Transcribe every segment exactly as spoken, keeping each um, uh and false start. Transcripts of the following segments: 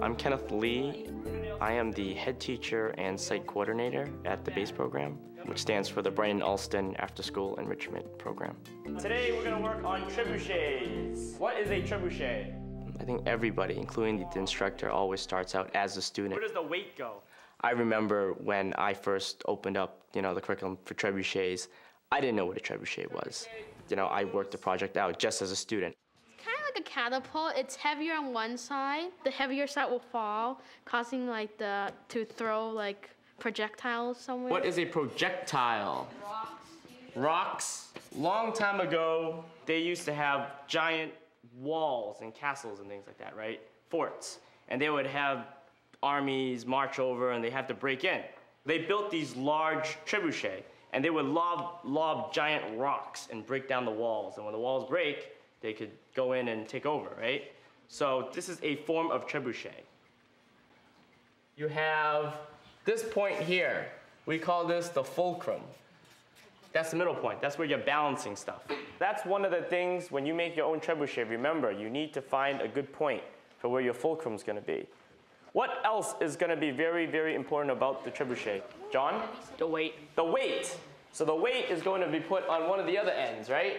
I'm Kenneth Lee. I am the head teacher and site coordinator at the B A S E program, which stands for the Brighton Alston Afterschool Enrichment Program. Today we're going to work on trebuchets. What is a trebuchet? I think everybody, including the instructor, always starts out as a student. Where does the weight go? I remember when I first opened up, you know, the curriculum for trebuchets, I didn't know what a trebuchet was. You know, I worked the project out just as a student. Kind of like a catapult. It's heavier on one side. The heavier side will fall, causing like the to throw like projectiles somewhere. What is a projectile? Rocks. Rocks. Long time ago, they used to have giant walls and castles and things like that, right? Forts. And they would have armies march over and they have to break in. They built these large trebuchets and they would lob, lob giant rocks and break down the walls. And when the walls break, they could go in and take over, right? So this is a form of trebuchet. You have this point here. We call this the fulcrum. That's the middle point. That's where you're balancing stuff. That's one of the things when you make your own trebuchet, remember, you need to find a good point for where your fulcrum is going to be. What else is going to be very, very important about the trebuchet? John? The weight. The weight. So the weight is going to be put on one of the other ends, right?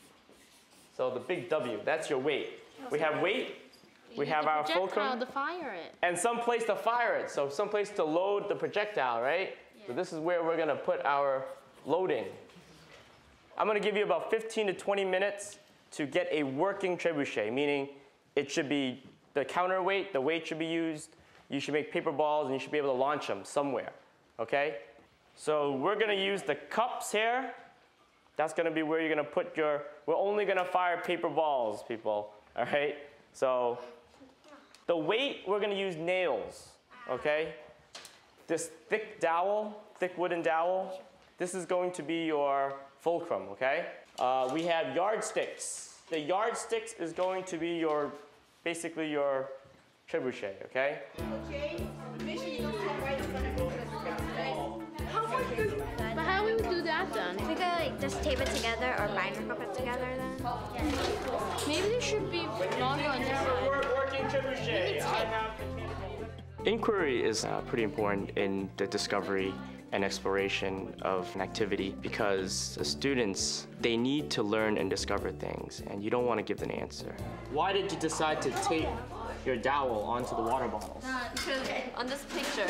So the big W, that's your weight. We have weight, we have our fulcrum, to fire it. and some place to fire it. So some place to load the projectile, right? Yeah. So this is where we're going to put our loading. I'm going to give you about fifteen to twenty minutes to get a working trebuchet, meaning it should be the counterweight, the weight should be used, you should make paper balls, and you should be able to launch them somewhere, okay? So we're going to use the cups here. That's going to be where you're going to put your, we're only going to fire paper balls, people, all right? So the weight, we're going to use nails, okay? This thick dowel, thick wooden dowel, this is going to be your fulcrum, okay? Uh, we have yardsticks. The yardsticks is going to be your, basically your trebuchet, okay? Okay, make sure you don't stand right in front of me because How would you, but how would we do that then? We could like just tape it together or bind it up together then. Maybe there should be longer on this side. Working trebuchet. I have Inquiry is uh, pretty important in the discovery and exploration of an activity because the students, they need to learn and discover things, and you don't want to give them an answer. Why did you decide to tape your dowel onto the water bottles? Because on this picture,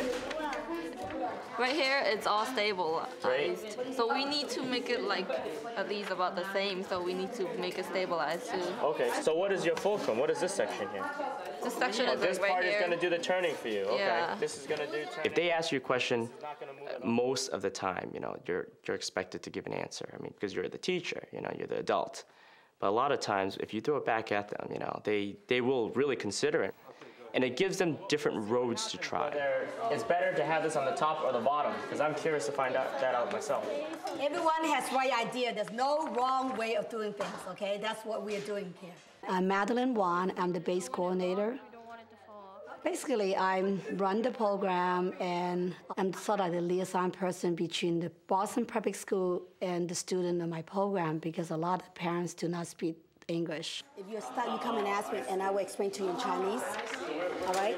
right here, it's all stabilized. Right. So we need to make it like at least about the same. So we need to make it stabilized too. Okay, so what is your fulcrum? What is this section here? This section Oh, is this like part right is here. going to do the turning for you. Okay, Yeah. this is going to do turning. If they ask you a question, Not gonna move at all. most of the time, you know, you're, you're expected to give an answer. I mean, because you're the teacher, you know, you're the adult. But a lot of times, if you throw it back at them, you know, they, they will really consider it. And it gives them different roads to try. Whether it's better to have this on the top or the bottom, because I'm curious to find out that out myself. everyone has right idea. There's no wrong way of doing things, okay? That's what we're doing here. I'm Madeline Wan. I'm the B A S E coordinator. Basically, I run the program, and I'm sort of the liaison person between the Boston Public School and the student in my program because a lot of parents do not speak English. If you're stuck, you come and ask me, and I will explain to you in Chinese. All right?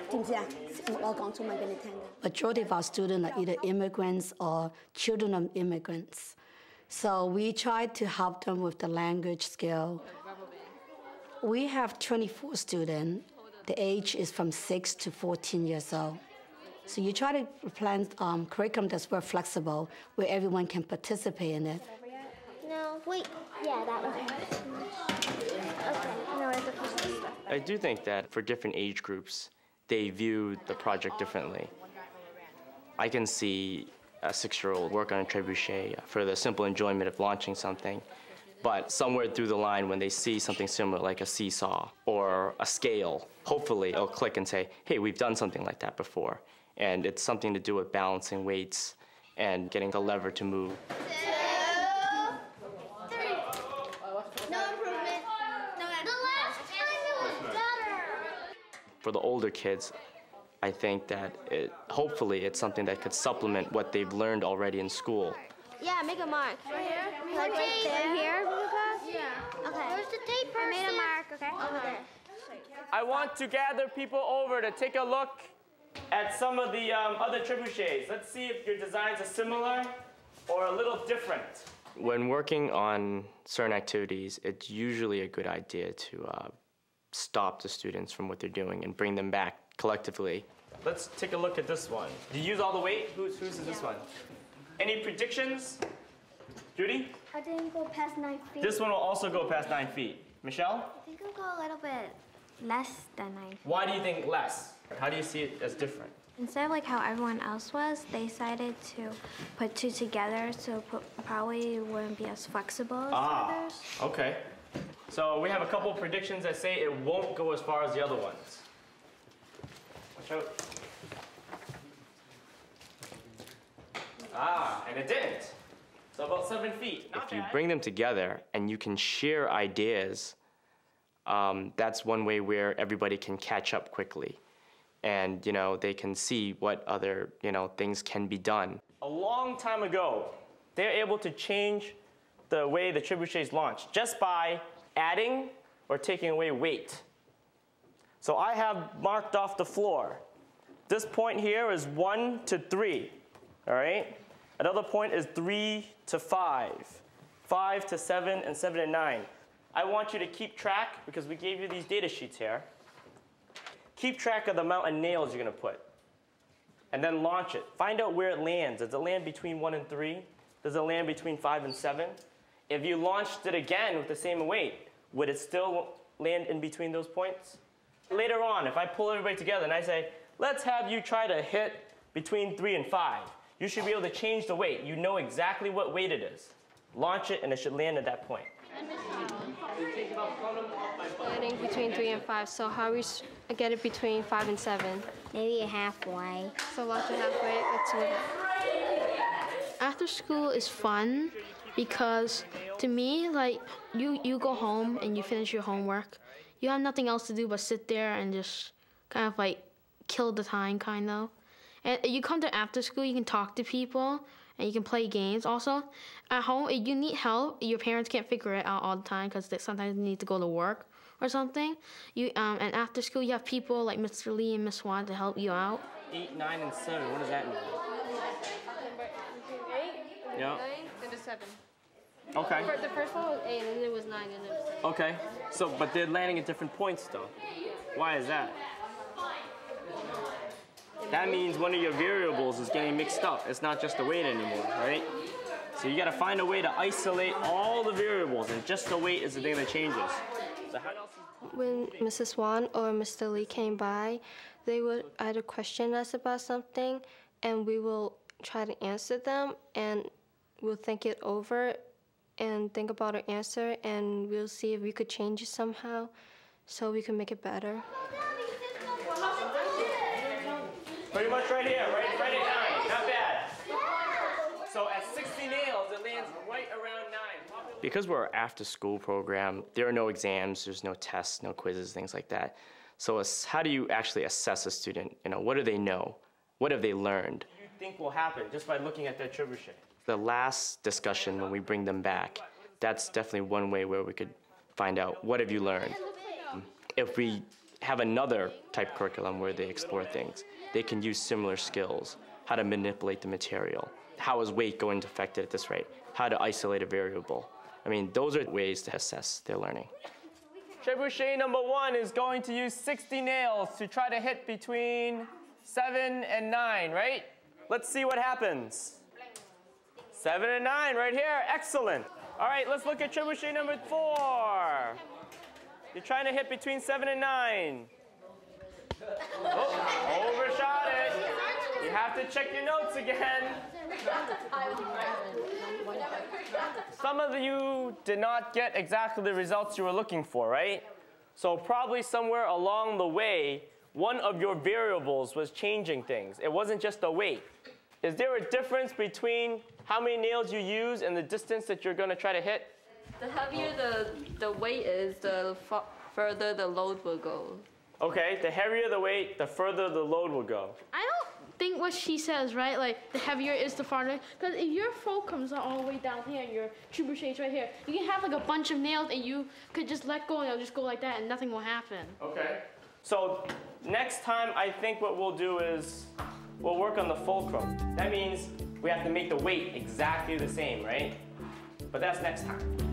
Majority of our students are either immigrants or children of immigrants. So we try to help them with the language skill. We have twenty-four students. The age is from six to fourteen years old. So you try to plan um, curriculum that's very flexible, where everyone can participate in it. No, wait. Yeah, that one. Okay. No, it's okay. I do think that for different age groups, they view the project differently. I can see a six-year-old work on a trebuchet for the simple enjoyment of launching something, but somewhere through the line when they see something similar like a seesaw or a scale, hopefully it'll click and say, hey, we've done something like that before. And it's something to do with balancing weights and getting the lever to move. For the older kids, I think that it, hopefully it's something that could supplement what they've learned already in school. Yeah, make a mark. Right here? Like right there? Here, Rebecca? Yeah. Okay. Where's the tape person? I made a mark, okay? Over there. I want to gather people over to take a look at some of the um, other trebuchets. Let's see if your designs are similar or a little different. When working on certain activities, it's usually a good idea to uh, stop the students from what they're doing and bring them back collectively. Let's take a look at this one. Did you use all the weight? Who's, whose is this one? Any predictions? Judy? I didn't go past nine feet. This one will also go past nine feet. Michelle? I think it'll go a little bit less than nine feet. Why do you think less? How do you see it as different? Instead of like how everyone else was, they decided to put two together, so put, probably wouldn't be as flexible as Ah, the others. okay. So we have a couple of predictions that say it won't go as far as the other ones. Watch out. Ah, and it didn't. So about seven feet. Not If you bad. bring them together and you can share ideas, um, that's one way where everybody can catch up quickly. And, you know, they can see what other, you know, things can be done. A long time ago, they're able to change the way the trebuchets launch just by adding or taking away weight. So I have marked off the floor. This point here is one to three, all right? Another point is three to five, five to seven, and seven to nine. I want you to keep track, because we gave you these data sheets here. Keep track of the amount of nails you're gonna put. And then launch it. Find out where it lands. Does it land between one and three? Does it land between five and seven? If you launched it again with the same weight, would it still land in between those points? Later on, if I pull everybody together and I say, let's have you try to hit between three and five, you should be able to change the weight. You know exactly what weight it is. Launch it and it should land at that point. Landing between three and five, so how we s- get it between five and seven? Maybe halfway. So launch it halfway, let's do it. After school is fun because to me, like, you, you go home and you finish your homework. You have nothing else to do but sit there and just kind of like kill the time, kind of. And you come to after school, you can talk to people and you can play games. Also, at home, if you need help, your parents can't figure it out all the time because they sometimes need to go to work or something. You um, and after school, you have people like Mister Lee and Miss Swan to help you out. Eight, nine, and seven. What does that mean? Eight, Yeah. nine, and a seven. Okay. The first one was eight, and then it was nine, and then it was seven. Okay. So, but they're landing at different points, though. Why is that? That means one of your variables is getting mixed up. It's not just the weight anymore, right? So you got to find a way to isolate all the variables, and just the weight is the thing that changes. So how else is When Missus Swan or Mister Lee came by, they would either question us about something, and we will try to answer them, and we'll think it over and think about our answer, and we'll see if we could change it somehow so we can make it better. pretty much right here, right, right at nine? Not bad. So at sixty nails, it lands right around nine. Because we're an after-school program, there are no exams, there's no tests, no quizzes, things like that. So ass- how do you actually assess a student? You know, what do they know? What have they learned? What do you think will happen just by looking at their trebuchet? The last discussion when we bring them back, that's definitely one way where we could find out, what have you learned? If we have another type curriculum where they explore things, they can use similar skills, how to manipulate the material, how is weight going to affect it at this rate, how to isolate a variable. I mean, those are ways to assess their learning. Trebuchet number one is going to use sixty nails to try to hit between seven and nine, right? Let's see what happens. Seven and nine right here, excellent. All right, let's look at trebuchet number four. You're trying to hit between seven and nine. Oh, overshot it. You have to check your notes again. Some of you did not get exactly the results you were looking for, right? So probably somewhere along the way, one of your variables was changing things. It wasn't just the weight. Is there a difference between how many nails you use and the distance that you're going to try to hit? The heavier the, the weight is, the f further the load will go. Okay, the heavier the weight, the further the load will go. I don't think what she says, right? Like, the heavier is the farther. Because if your fulcrums are all the way down here and your trebuchets right here, you can have like a bunch of nails and you could just let go and it'll just go like that and nothing will happen. Okay. So next time, I think what we'll do is we'll work on the fulcrum. That means we have to make the weight exactly the same, right? But that's next time.